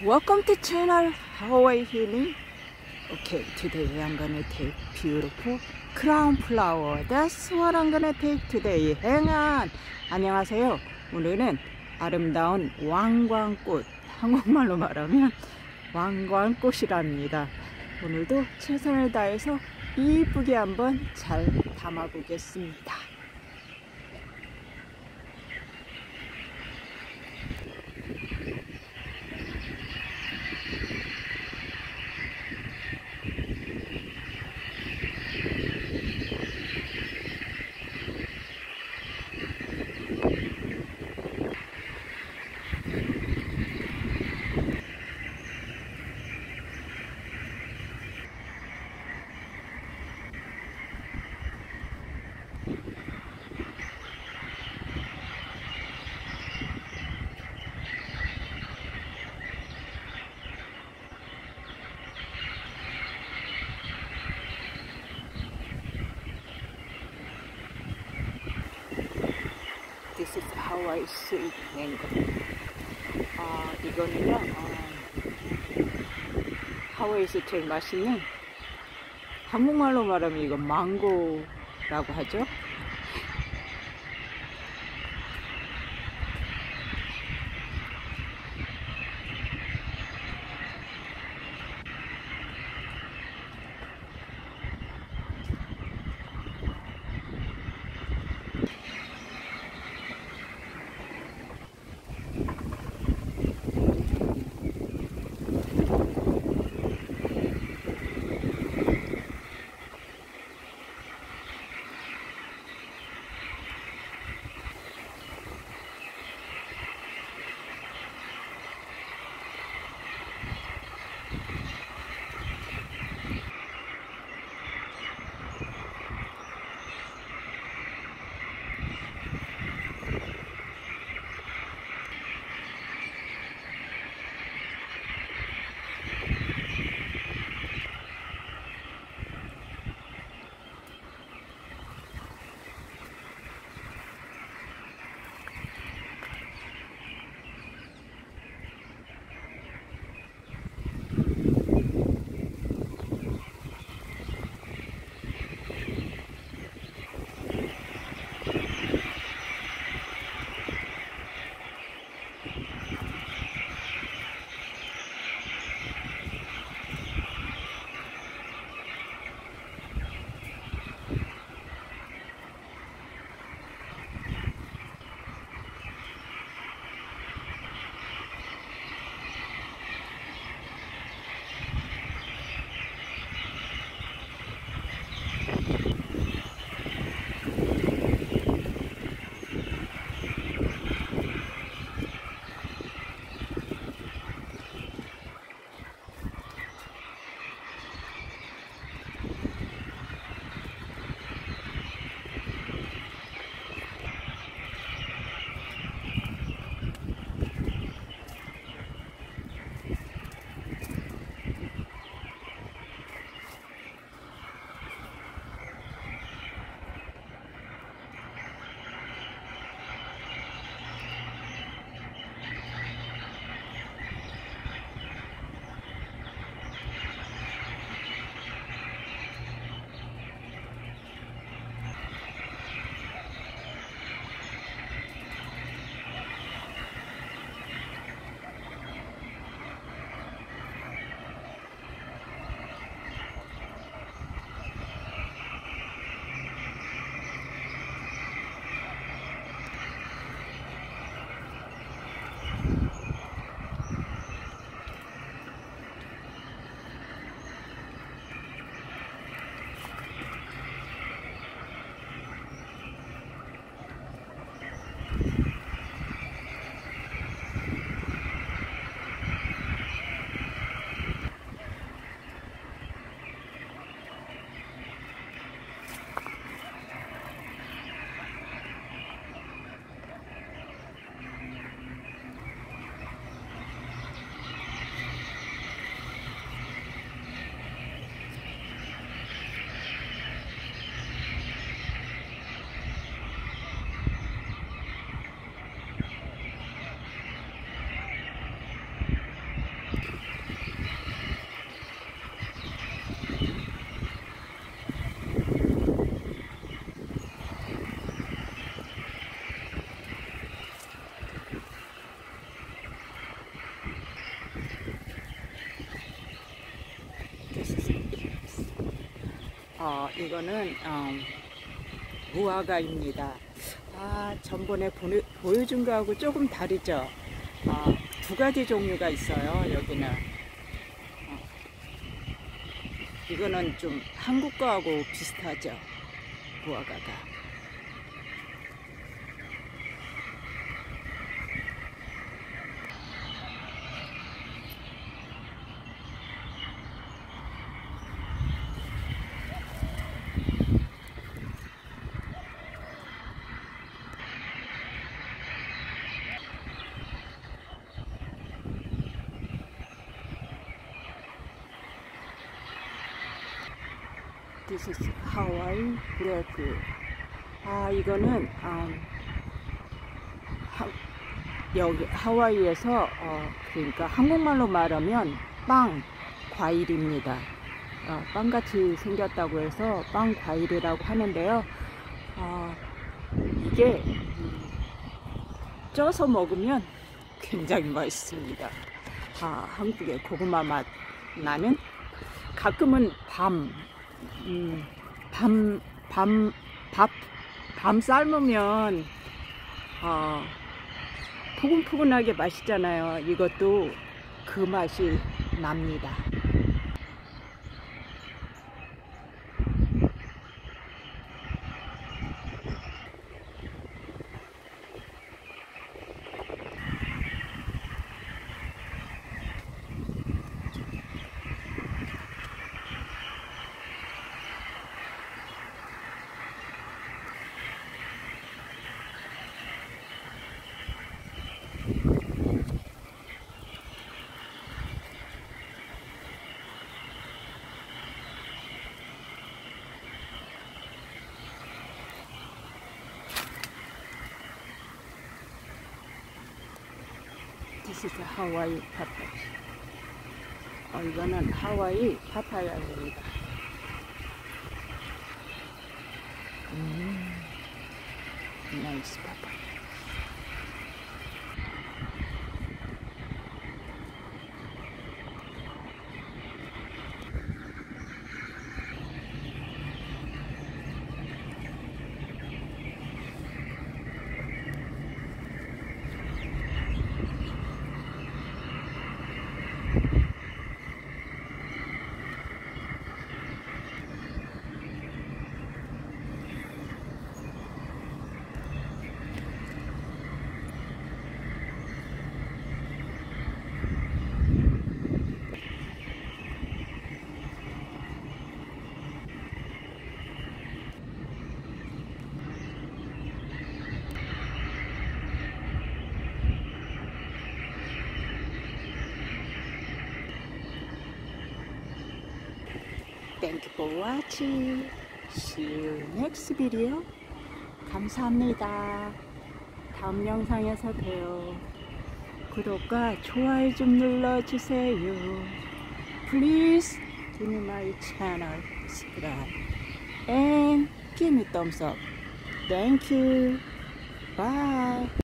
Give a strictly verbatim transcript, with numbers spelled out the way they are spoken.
Welcome to channel Hawaii Healing. Okay, today I'm gonna take beautiful crown flower. That's what I'm gonna take today. Hang on. 안녕하세요. 오늘은 아름다운 왕관꽃, 한국말로 말하면 왕관꽃이랍니다. 오늘도 최선을 다해서 이쁘게 한번 잘 담아 보겠습니다. This is Hawaii sweet mango. 아, 이거는요, 아, 하와이에서 제일 맛있는, 한국말로 말하면 이건 망고라고 하죠. 어, 이거는 어, 무화과입니다. 아, 전번에 보내, 보여준 거하고 조금 다르죠. 어, 두 가지 종류가 있어요. 여기는 어, 이거는 좀 한국 거하고 비슷하죠. 무화과가. This is Hawaii grape. 아, 이거는 음, 하, 여기 하와이에서 어, 그러니까 한국말로 말하면 빵 과일입니다. 어, 빵같이 생겼다고 해서 빵 과일이라고 하는데요. 어, 이게 쪄서 먹으면 굉장히 맛있습니다. 아, 한국의 고구마 맛 나는. 가끔은 밤 음, 밤, 밤, 밥, 밤 삶으면, 어, 포근포근하게 맛있잖아요. 이것도 그 맛이 납니다. This is Hawaii papaya. 어, 이거는 하와이 파파야입니다. 음, 나이스 파파야. Thank you for watching. See you next video. 감사합니다. 다음 영상에서 봬요. 구독과 좋아요 좀 눌러주세요. Please give me my channel, subscribe, and give me thumbs up. Thank you. Bye.